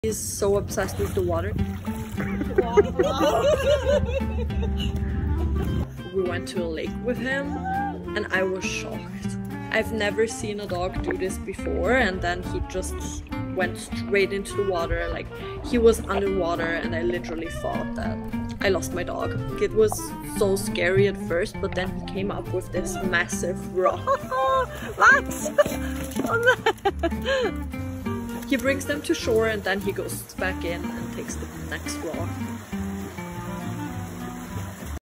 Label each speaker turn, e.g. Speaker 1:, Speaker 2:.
Speaker 1: He's so obsessed with the water. We went to a lake with him and I was shocked. I've never seen a dog do this before, and then he just went straight into the water. Like, he was underwater and I literally thought that I lost my dog. It was so scary at first, but then he came up with this massive rock.
Speaker 2: Max!
Speaker 1: He brings them to shore and then he goes back in and takes the next rock.